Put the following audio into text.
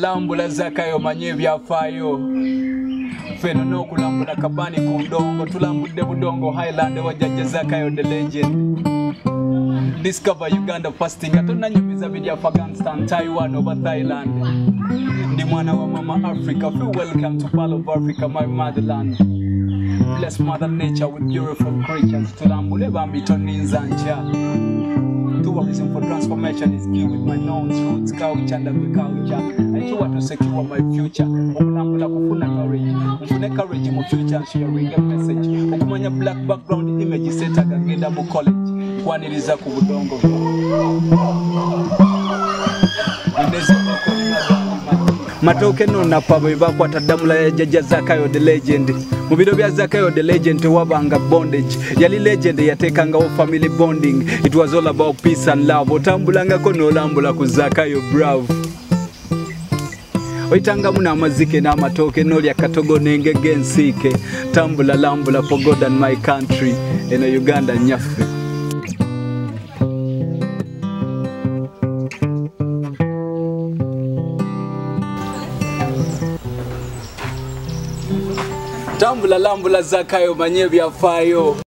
Lambula zakayo manye byafaayo feno n'okulambula kabani ku Budongo tulambudde Budongo Highland wajjajja zakayo the legend. Discover Uganda fasting atonanyumiza bidi Afghanistan, Taiwan over Thailand. Ndi mwana wa mama Africa, feel welcome to Pearl of Africa, my motherland. Bless Mother Nature with beautiful creatures. Tulambule bambi toninza ncha. Tourism for transformation is key with my known roots, culture and agriculture. I do want to secure my future. Okulambula kufuna courage. Mfune courage mu future and sharing a message. Okumanya black background image set agenda mu college. Kwaniriza ku Budongo. Matoke nona pabo ibakwata Tambula ya jajja zakayo the legend. Mu biro bya zakayo the legend wabanga bondage. Yali legend yatekanga o family bonding. It was all about peace and love. Otambulanga ko no Lambula ku zakayo bravo. Oitanga muna amazike na matoke noli akatogo nengege nsike. Tambula Lambula for God and my country. Eno Uganda nyafe. Tambula Lambula zakayo manye byafaayo.